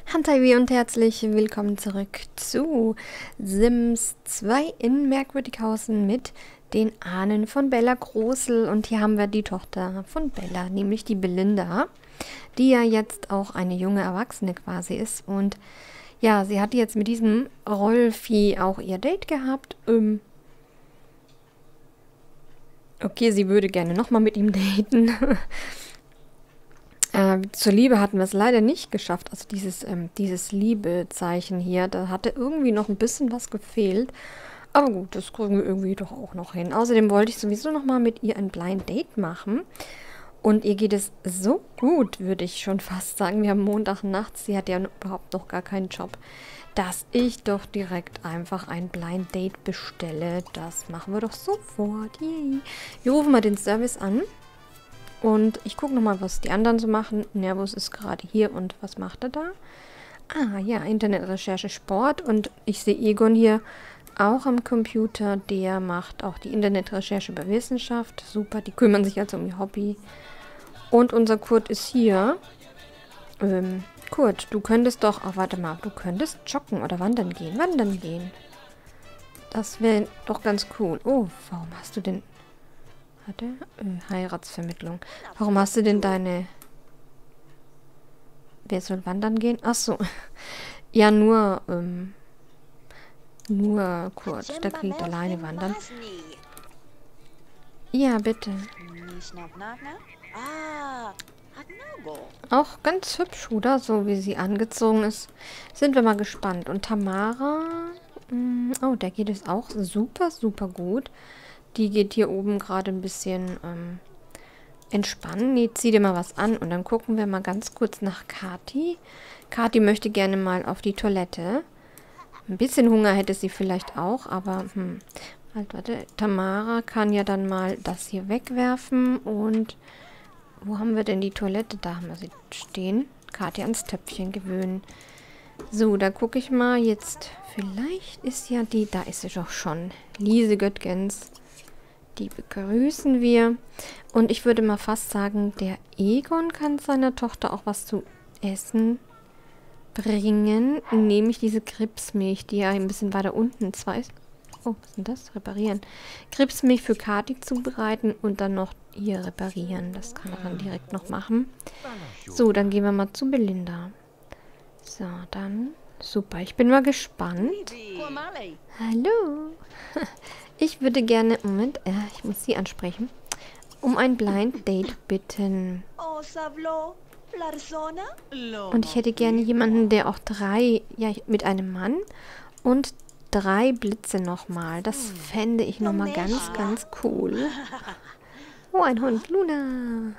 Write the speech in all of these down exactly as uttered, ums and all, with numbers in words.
Hallo und herzlich willkommen zurück zu Sims zwei in Merkwürdighausen mit den Ahnen von Bella Grosel. Und hier haben wir die Tochter von Bella, nämlich die Belinda, die ja jetzt auch eine junge Erwachsene quasi ist. Und ja, sie hatte jetzt mit diesem Rolfi auch ihr Date gehabt. Ähm okay, sie würde gerne nochmal mit ihm daten. Äh, zur Liebe hatten wir es leider nicht geschafft. Also dieses, ähm, dieses Liebezeichen hier, da hatte irgendwie noch ein bisschen was gefehlt. Aber gut, das kriegen wir irgendwie doch auch noch hin. Außerdem wollte ich sowieso noch mal mit ihr ein Blind Date machen. Und ihr geht es so gut, würde ich schon fast sagen. Wir haben Montag nachts, sie hat ja überhaupt noch gar keinen Job, dass ich doch direkt einfach ein Blind Date bestelle. Das machen wir doch sofort. Yay. Wir rufen mal den Service an. Und ich gucke nochmal, was die anderen so machen. Nervus ist gerade hier und was macht er da? Ah, ja, Internetrecherche Sport. Und ich sehe Egon hier auch am Computer. Der macht auch die Internetrecherche über Wissenschaft. Super, die kümmern sich also um ihr Hobby. Und unser Kurt ist hier. Ähm, Kurt, du könntest doch... Oh, warte mal. Du könntest joggen oder wandern gehen. Wandern gehen. Das wäre doch ganz cool. Oh, warum hast du denn... Warte, äh, Heiratsvermittlung. Warum hast du denn deine... Wer soll wandern gehen? Ach so. Ja, nur, ähm... Nur Kurt. Der kriegt alleine wandern. Ja, bitte. Auch ganz hübsch, oder? So wie sie angezogen ist. Sind wir mal gespannt. Und Tamara... Mh, oh, der geht es auch super, super gut. Die geht hier oben gerade ein bisschen ähm, entspannen. Nee, zieh dir mal was an und dann gucken wir mal ganz kurz nach Kathi. Kathi möchte gerne mal auf die Toilette. Ein bisschen Hunger hätte sie vielleicht auch, aber hm. Halt, warte. Tamara kann ja dann mal das hier wegwerfen und wo haben wir denn die Toilette? Da haben wir sie stehen. Kathi ans Töpfchen gewöhnen. So, da gucke ich mal jetzt. Vielleicht ist ja die, da ist sie doch schon. Lise Göttgens. Die begrüßen wir. Und ich würde mal fast sagen, der Egon kann seiner Tochter auch was zu essen bringen. Nämlich diese Gripsmilch, die ja ein bisschen weiter unten zwar ist. Oh, was ist denn das? Reparieren. Gripsmilch für Kathi zubereiten und dann noch hier reparieren. Das kann er dann direkt noch machen. So, dann gehen wir mal zu Belinda. So, dann... Super, ich bin mal gespannt. Hallo. Ich würde gerne... Moment, äh, ich muss Sie ansprechen. Um ein Blind Date bitten. Und ich hätte gerne jemanden, der auch drei... Ja, mit einem Mann und drei Blitze nochmal. Das fände ich nochmal ganz, ganz cool. Oh, ein Hund. Luna.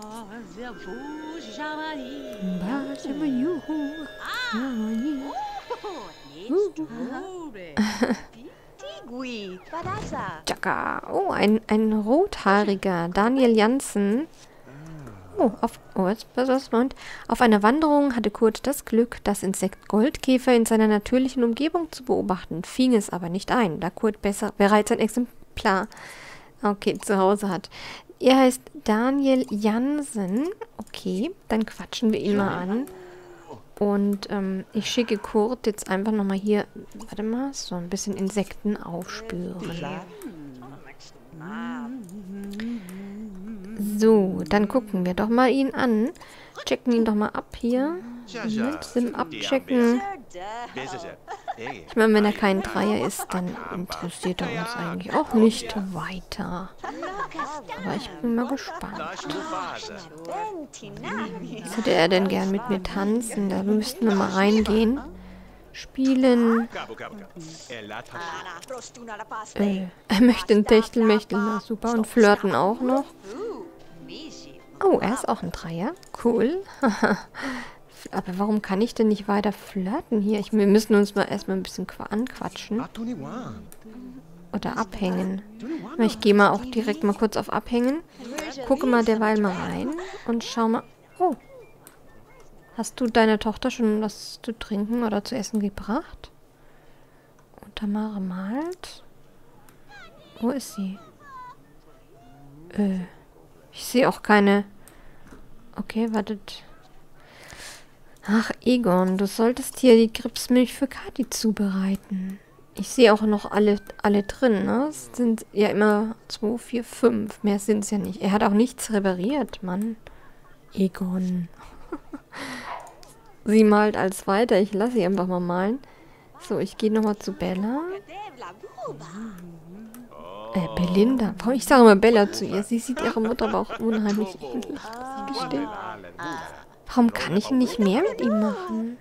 Chaka. Oh, ein, ein rothaariger. Daniel Jansen. Oh, auf, oh, was, was, was, Moment. Auf einer Wanderung hatte Kurt das Glück, das Insekt Goldkäfer in seiner natürlichen Umgebung zu beobachten, fing es aber nicht ein, da Kurt besser, bereits ein Exemplar okay, zu Hause hat. Er heißt Daniel Jansen. Okay, dann quatschen wir ihn mal an. Und ähm, ich schicke Kurt jetzt einfach nochmal hier, warte mal, so ein bisschen Insekten aufspüren. So, dann gucken wir doch mal ihn an. Checken ihn doch mal ab hier. Mit Sim abchecken. Ich meine, wenn er kein Dreier ist, dann interessiert er uns eigentlich auch nicht weiter. Aber ich bin mal gespannt. Was hätte er denn gern mit mir tanzen? Da müssten wir mal reingehen. Spielen. Äh, er möchte ein Techtelmechtel. Na super. Und flirten auch noch. Oh, er ist auch ein Dreier. Cool. Aber warum kann ich denn nicht weiter flirten hier? Ich, wir müssen uns mal erstmal ein bisschen anquatschen. Oder abhängen. Ich gehe mal auch direkt mal kurz auf Abhängen. Gucke mal derweil mal rein. Und schau mal. Oh. Hast du deiner Tochter schon was zu trinken oder zu essen gebracht? Und Tamara malt. Wo ist sie? Äh. Ich sehe auch keine... Okay, wartet. Ach, Egon, du solltest hier die Gripsmilch für Kathi zubereiten. Ich sehe auch noch alle, alle drin, ne? Es sind ja immer zwei, vier, fünf. Mehr sind es ja nicht. Er hat auch nichts repariert, Mann. Egon. Sie malt als weiter. Ich lasse sie einfach mal malen. So, ich gehe nochmal zu Bella. Äh, Belinda. Warum? Ich sage immer Bella zu ihr. Sie sieht ihre Mutter aber auch unheimlich ähnlich, muss ich gestehen. Warum kann ich nicht mehr mit ihm machen?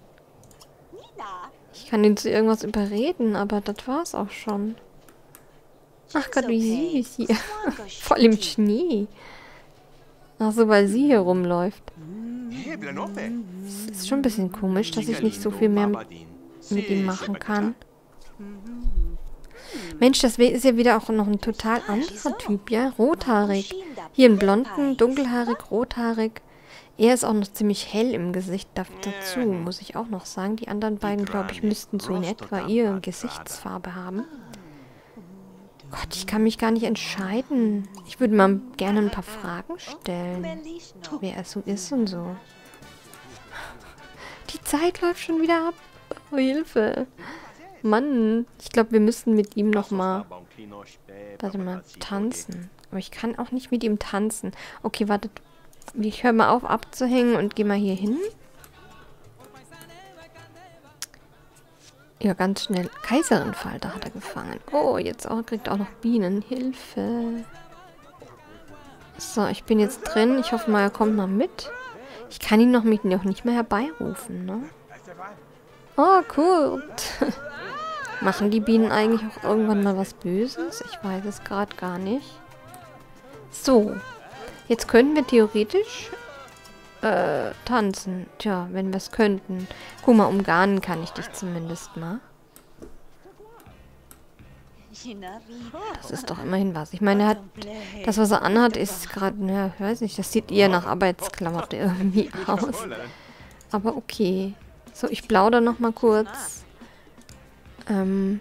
Ich kann ihn zu irgendwas überreden, aber das war's auch schon. Ach Gott, wie süß hier. Voll im Schnee. Ach so, weil sie hier rumläuft. Es ist schon ein bisschen komisch, dass ich nicht so viel mehr mit ihm machen kann. Mensch, das ist ja wieder auch noch ein total anderer Typ, ja? Rothaarig. Hier einen blonden, dunkelhaarig, rothaarig. Er ist auch noch ziemlich hell im Gesicht dazu, muss ich auch noch sagen. Die anderen beiden, glaube ich, müssten so in etwa ihre Gesichtsfarbe haben. Gott, ich kann mich gar nicht entscheiden. Ich würde mal gerne ein paar Fragen stellen, wer er so ist und so. Die Zeit läuft schon wieder ab. Oh, Hilfe. Mann, ich glaube, wir müssen mit ihm nochmal, warte mal, tanzen. Aber ich kann auch nicht mit ihm tanzen. Okay, wartet. Ich höre mal auf abzuhängen und gehe mal hier hin. Ja, ganz schnell. Kaiserinfalter hat er gefangen. Oh, jetzt auch, kriegt auch noch Bienen. Hilfe. So, ich bin jetzt drin. Ich hoffe mal, er kommt mal mit. Ich kann ihn noch, mit, noch nicht mehr herbeirufen, ne? Oh, cool. Machen die Bienen eigentlich auch irgendwann mal was Böses? Ich weiß es gerade gar nicht. So. Jetzt könnten wir theoretisch äh, tanzen. Tja, wenn wir es könnten. Guck mal, umgarnen kann ich dich zumindest mal. Das ist doch immerhin was. Ich meine, er hat, das, was er anhat, ist gerade, naja, ich weiß nicht, das sieht eher nach Arbeitsklamotte irgendwie aus. Aber okay. So, ich plaudere noch mal kurz. Ähm...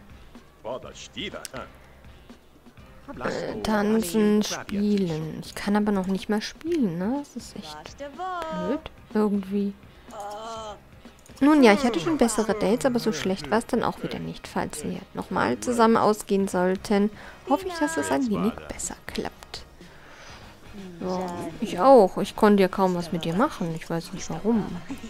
Äh, tanzen, spielen. Ich kann aber noch nicht mal spielen, ne? Das ist echt blöd. Irgendwie. Nun ja, ich hatte schon bessere Dates, aber so schlecht war es dann auch wieder nicht. Falls wir nochmal zusammen ausgehen sollten, hoffe ich, dass es ein wenig besser klappt. Ja, ich auch. Ich konnte ja kaum was mit dir machen. Ich weiß nicht warum.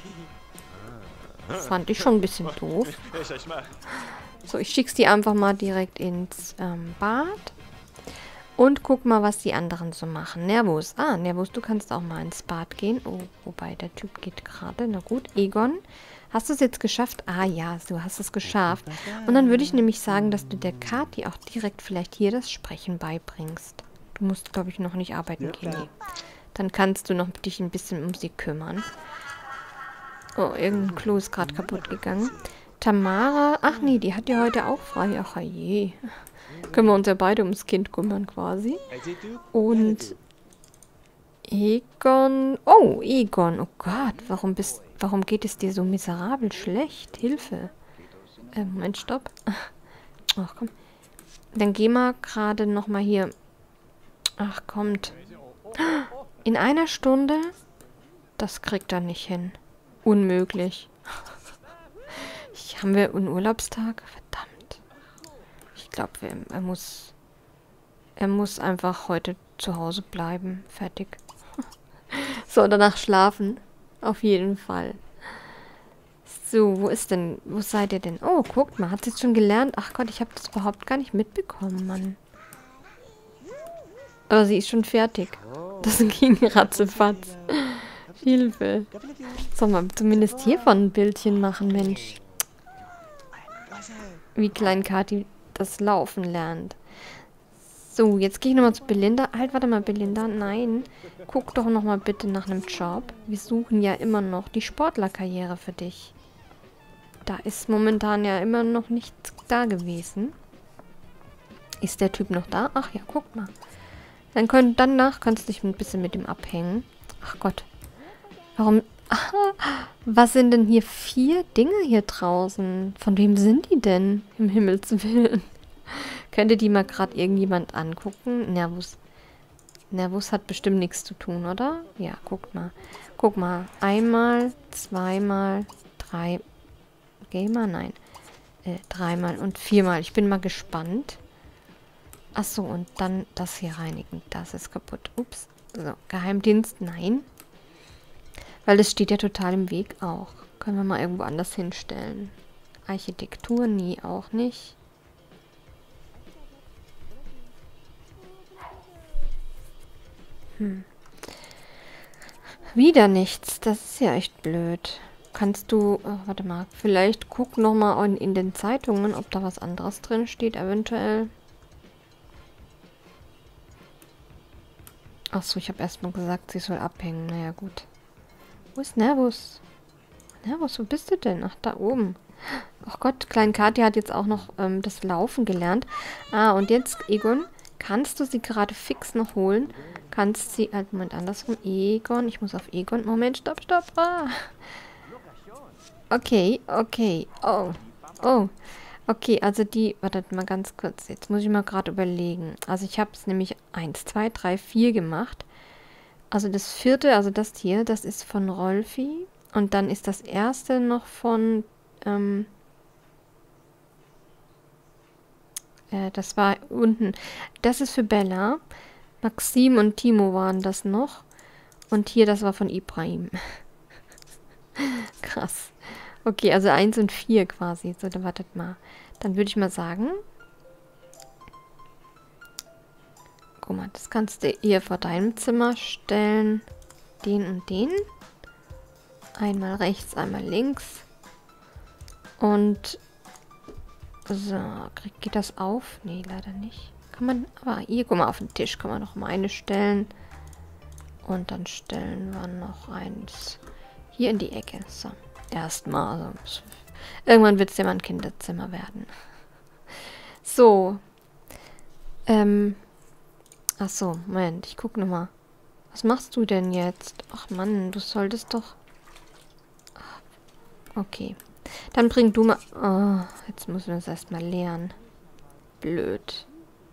Fand ich schon ein bisschen doof. So, ich schick's die einfach mal direkt ins ähm, Bad. Und guck mal, was die anderen so machen. Nervus. Ah, Nervus, du kannst auch mal ins Bad gehen. Oh, wobei, der Typ geht gerade. Na gut. Egon, hast du es jetzt geschafft? Ah ja, du hast es geschafft. Und dann würde ich nämlich sagen, dass du der Kathi auch direkt vielleicht hier das Sprechen beibringst. Du musst, glaube ich, noch nicht arbeiten gehen. Nee. Dann kannst du noch dich ein bisschen um sie kümmern. Oh, irgendein Klo ist gerade kaputt gegangen. Tamara, ach nee, die hat ja heute auch frei. Ach je. Können wir uns ja beide ums Kind kümmern quasi. Und Egon. Oh, Egon. Oh Gott, warum bist, warum geht es dir so miserabel schlecht? Hilfe. Äh, Moment, stopp. Ach komm. Dann geh mal gerade nochmal hier. Ach, kommt. In einer Stunde? Das kriegt er nicht hin. Unmöglich. Ich, haben wir einen Urlaubstag? Verdammt. Ich glaube, er muss... Er muss einfach heute zu Hause bleiben. Fertig. So, danach schlafen. Auf jeden Fall. So, wo ist denn... Wo seid ihr denn? Oh, guckt mal. Hat sie jetzt schon gelernt? Ach Gott, ich habe das überhaupt gar nicht mitbekommen, Mann. Aber sie ist schon fertig. Das ging ratzefatz. Hilfe. Soll man zumindest hiervon ein Bildchen machen, Mensch. Wie klein Kathi das Laufen lernt. So, jetzt gehe ich nochmal zu Belinda. Halt, warte mal, Belinda. Nein. Guck doch nochmal bitte nach einem Job. Wir suchen ja immer noch die Sportlerkarriere für dich. Da ist momentan ja immer noch nichts da gewesen. Ist der Typ noch da? Ach ja, guck mal. Dann könnt, danach kannst du dich ein bisschen mit ihm abhängen. Ach Gott. Warum... Was sind denn hier vier Dinge hier draußen? Von wem sind die denn? Im Himmels Willen. Könnte die mal gerade irgendjemand angucken? Nervus. Nervus hat bestimmt nichts zu tun, oder? Ja, guck mal. Guck mal. Einmal, zweimal, drei... Gamer? Nein. Äh, dreimal und viermal. Ich bin mal gespannt. Achso, und dann das hier reinigen. Das ist kaputt. Ups. So, Geheimdienst? Nein. Weil das steht ja total im Weg auch. Können wir mal irgendwo anders hinstellen. Architektur? Nie, auch nicht. Hm. Wieder nichts. Das ist ja echt blöd. Kannst du... Oh, warte mal. Vielleicht guck nochmal in, in den Zeitungen, ob da was anderes drin steht, eventuell. Achso, ich habe erstmal gesagt, sie soll abhängen. Naja, gut. Wo ist Nervus? Nervus, wo bist du denn? Ach, da oben. Ach Gott, Klein Katja hat jetzt auch noch ähm, das Laufen gelernt. Ah, und jetzt, Egon, kannst du sie gerade fix noch holen? Kannst sie... Halt, Moment, andersrum. Egon, ich muss auf Egon... Moment, stopp, stopp. Ah. Okay, okay. Oh, oh. Okay, also die... Wartet mal ganz kurz. Jetzt muss ich mal gerade überlegen. Also ich habe es nämlich eins, zwei, drei, vier gemacht. Also das vierte, also das hier, das ist von Rolfi. Und dann ist das erste noch von... Ähm, äh, das war unten. Das ist für Bella. Maxim und Timo waren das noch. Und hier, das war von Ibrahim. Krass. Okay, also eins und vier quasi. So, dann wartet mal. Dann würde ich mal sagen... Guck mal, das kannst du hier vor deinem Zimmer stellen. Den und den. Einmal rechts, einmal links. Und... So, geht das auf? Nee, leider nicht. Kann man... Aber hier, guck mal, auf den Tisch kann man noch mal eine stellen. Und dann stellen wir noch eins hier in die Ecke. So, erstmal. Also, irgendwann wird es ja mal ein Kinderzimmer werden. So. Ähm... Ach so, Moment, ich guck nochmal. Was machst du denn jetzt? Ach Mann, du solltest doch... Okay. Dann bring du mal... Oh, jetzt müssen wir uns erstmal lernen. Blöd.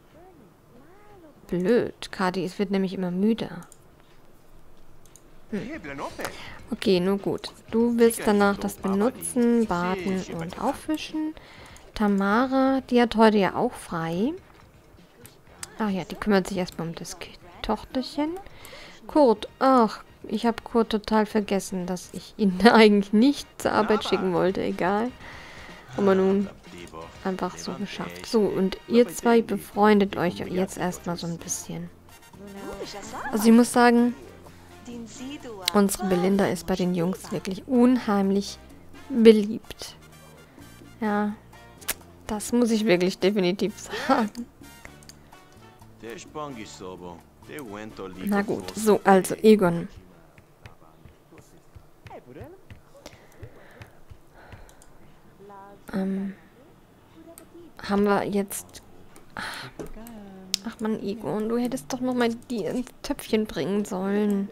Blöd. Kadi, es wird nämlich immer müder. Hm. Okay, nur gut. Du willst danach das benutzen, baden und aufwischen. Tamara, die hat heute ja auch frei. Ach ja, die kümmert sich erstmal um das Tochterchen. Kurt, ach, ich habe Kurt total vergessen, dass ich ihn eigentlich nicht zur Arbeit schicken wollte. Egal. Aber nun einfach so geschafft. So, und ihr zwei befreundet euch jetzt erstmal so ein bisschen. Also ich muss sagen, unsere Belinda ist bei den Jungs wirklich unheimlich beliebt. Ja, das muss ich wirklich definitiv sagen. Na gut, so, also Egon. Ähm, haben wir jetzt... Ach, ach man, Egon, du hättest doch noch mal die ins Töpfchen bringen sollen.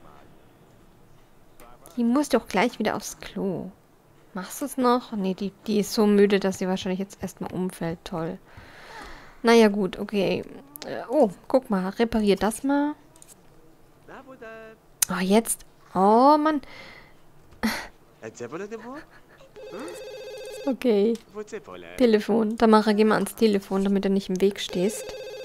Die muss doch gleich wieder aufs Klo. Machst du es noch? Nee, die, die ist so müde, dass sie wahrscheinlich jetzt erstmal umfällt. Toll. Naja, gut, okay. Äh, oh, guck mal, reparier das mal. Oh, jetzt. Oh, Mann. Okay. Telefon. Tamara, geh mal ans Telefon, damit du nicht im Weg stehst.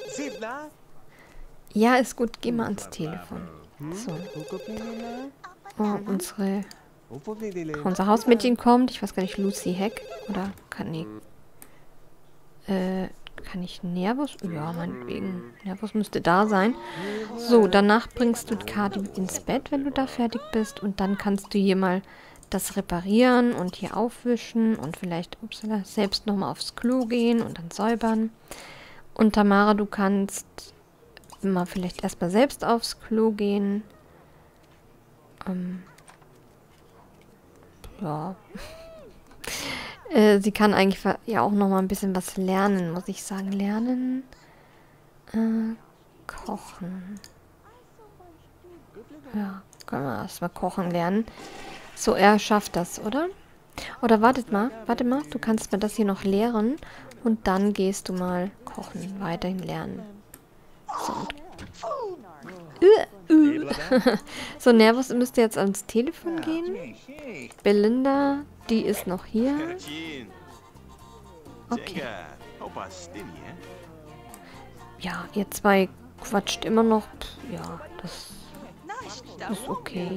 Ja, ist gut. Geh mal ans Telefon. So. Oh, unsere... Unser Hausmädchen kommt. Ich weiß gar nicht, Lucy Heck. Oder kann die... Äh... Kann ich Nervus? Ja, meinetwegen. Nervus müsste da sein. So, danach bringst du Kati ins Bett, wenn du da fertig bist. Und dann kannst du hier mal das reparieren und hier aufwischen. Und vielleicht upsala, selbst nochmal aufs Klo gehen und dann säubern. Und Tamara, du kannst mal vielleicht erstmal selbst aufs Klo gehen. Ähm, ja... Sie kann eigentlich ja auch noch mal ein bisschen was lernen, muss ich sagen. Lernen, äh, kochen. Ja, können wir erstmal kochen lernen. So, er schafft das, oder? Oder wartet mal, warte mal, du kannst mir das hier noch leeren und dann gehst du mal kochen, weiterhin lernen. So, Uh, uh. So, Nervus müsste jetzt ans Telefon gehen. Belinda, die ist noch hier. Okay. Ja, ihr zwei quatscht immer noch. Ja, das ist okay.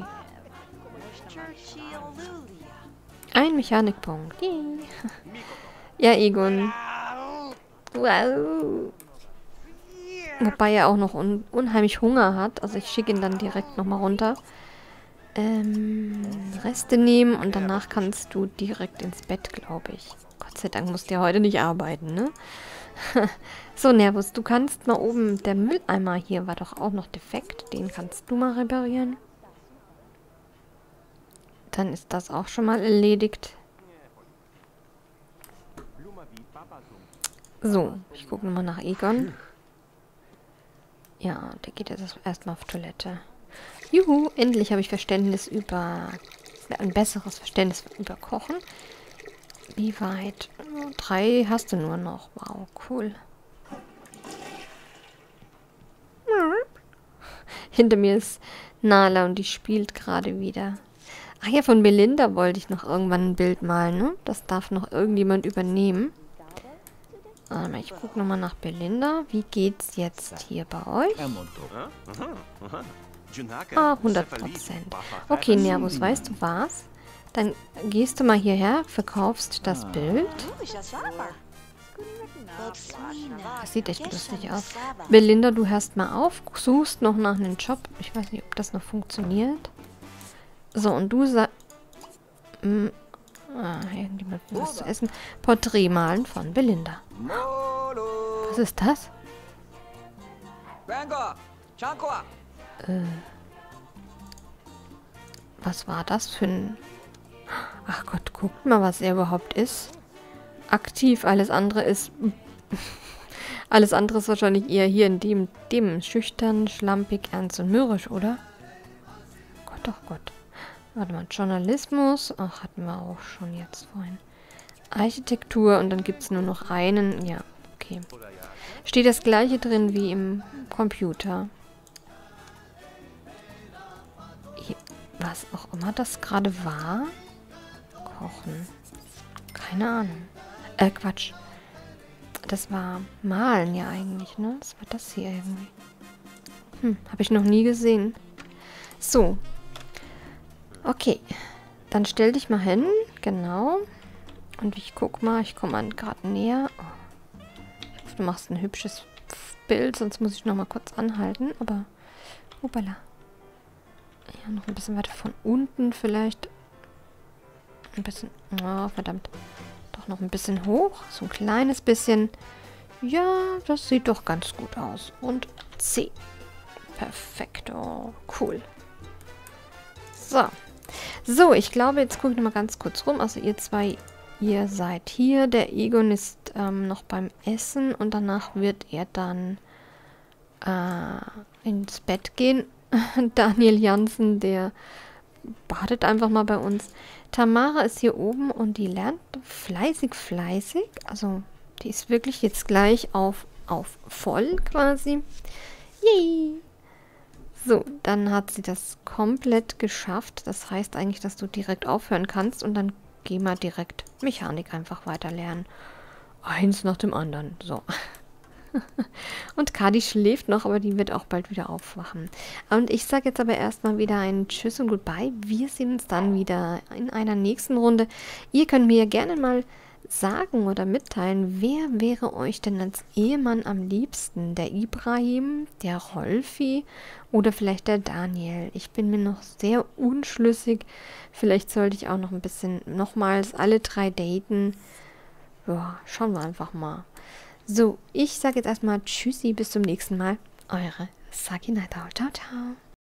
Ein Mechanikpunkt. Yay. Ja, Egon. Wow. Wobei er auch noch un unheimlich Hunger hat. Also ich schicke ihn dann direkt nochmal runter. Ähm, Reste nehmen und danach kannst du direkt ins Bett, glaube ich. Gott sei Dank musst du ja heute nicht arbeiten, ne? So, Nervus, du kannst mal oben, der Mülleimer hier war doch auch noch defekt. Den kannst du mal reparieren. Dann ist das auch schon mal erledigt. So, ich gucke nochmal nach Egon. Ja, der geht jetzt erstmal auf Toilette. Juhu, endlich habe ich Verständnis über... ein besseres Verständnis über Kochen. Wie weit? Drei hast du nur noch. Wow, cool. Hinter mir ist Nala und die spielt gerade wieder. Ach ja, von Belinda wollte ich noch irgendwann ein Bild malen, ne? Das darf noch irgendjemand übernehmen. Aber ich gucke nochmal nach Belinda. Wie geht's jetzt hier bei euch? Ah, hundert Prozent. Okay, Nervus, weißt du was? Dann gehst du mal hierher, verkaufst das Bild. Das sieht echt lustig aus. Belinda, du hörst mal auf, suchst noch nach einem Job. Ich weiß nicht, ob das noch funktioniert. So, und du sagst... Ah, irgendjemand will was zu essen. Porträt malen von Belinda. Was ist das? Äh, was war das für ein... Ach Gott, guckt mal, was er überhaupt ist. Aktiv, alles andere ist... alles andere ist wahrscheinlich eher hier in dem, dem schüchtern, schlampig, ernst und mürrisch, oder? Gott, oh Gott. Warte mal, Journalismus. Ach, hatten wir auch schon jetzt vorhin. Architektur und dann gibt es nur noch einen. Ja, okay. Steht das gleiche drin wie im Computer. Hier, was auch immer das gerade war. Kochen. Keine Ahnung. Äh, Quatsch. Das war Malen ja eigentlich, ne? Das war das hier irgendwie. Hm, habe ich noch nie gesehen. So. Okay. Dann stell dich mal hin. Genau. Und ich guck mal, ich komme an gerade näher. Oh. Ich hoffe, du machst ein hübsches Bild, sonst muss ich noch mal kurz anhalten. Aber, hoppala. Ja, noch ein bisschen weiter von unten vielleicht. Ein bisschen, oh, verdammt. Doch noch ein bisschen hoch. So ein kleines bisschen. Ja, das sieht doch ganz gut aus. Und C. Perfekto. Cool. So. So, ich glaube, jetzt gucke ich noch mal ganz kurz rum. Also ihr zwei... Ihr seid hier. Der Egon ist ähm, noch beim Essen und danach wird er dann äh, ins Bett gehen. Daniel Jansen, der badet einfach mal bei uns. Tamara ist hier oben und die lernt fleißig, fleißig. Also die ist wirklich jetzt gleich auf, auf voll quasi. Yay! So, dann hat sie das komplett geschafft. Das heißt eigentlich, dass du direkt aufhören kannst und dann geh mal direkt Mechanik einfach weiter lernen. Eins nach dem anderen. So. Und Kadi schläft noch, aber die wird auch bald wieder aufwachen. Und ich sage jetzt aber erstmal wieder ein Tschüss und Goodbye. Wir sehen uns dann wieder in einer nächsten Runde. Ihr könnt mir gerne mal sagen oder mitteilen, wer wäre euch denn als Ehemann am liebsten? Der Ibrahim, der Rolfi oder vielleicht der Daniel? Ich bin mir noch sehr unschlüssig. Vielleicht sollte ich auch noch ein bisschen nochmals alle drei daten. Ja, schauen wir einfach mal. So, ich sage jetzt erstmal Tschüssi, bis zum nächsten Mal. Eure Saki Neidau. Ciao, ciao.